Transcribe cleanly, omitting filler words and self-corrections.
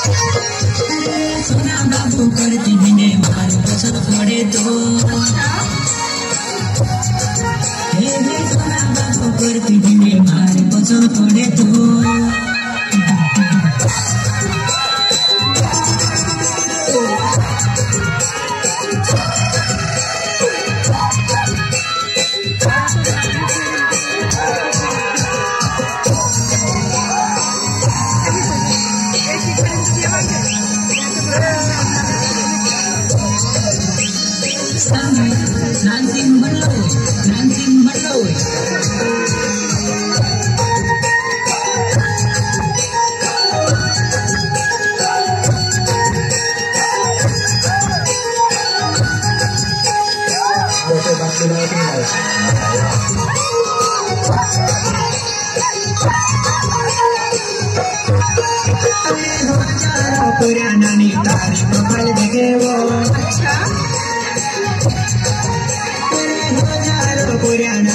सोना बाबू करती बिने मार पसंद पड़े तो सोना बाबू करती बिने मार पसंद पड़े तो Nanting Baloy. पुराना नी तारी प्रोफाइल देखे वो अच्छा पुराना